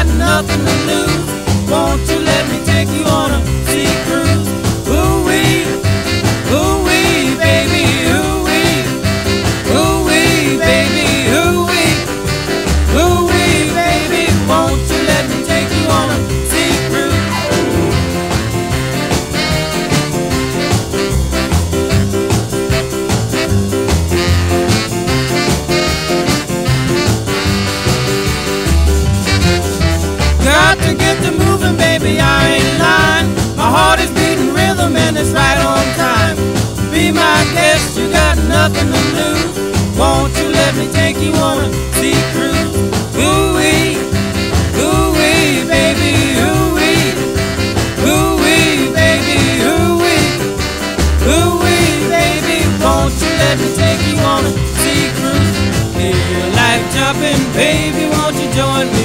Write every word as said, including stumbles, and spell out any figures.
got nothing to lose. Won't you let me take you on a sea cruise? Ooh-wee, ooh-wee, baby, ooh-wee, ooh-wee, baby, ooh-wee, ooh-wee, baby, won't you let me take you on a sea cruise? Got to get to moving, baby, I ain't lying. My heart is beating rhythm and it's right on time. Be my guest, you got nothing to lose. Won't you let me take you on a sea cruise? Ooh-wee, ooh-wee, baby, ooh-wee, ooh-wee, baby, ooh-wee, ooh-wee, baby, won't you let me take you on a sea cruise? Feel like jumping, baby, won't you join me?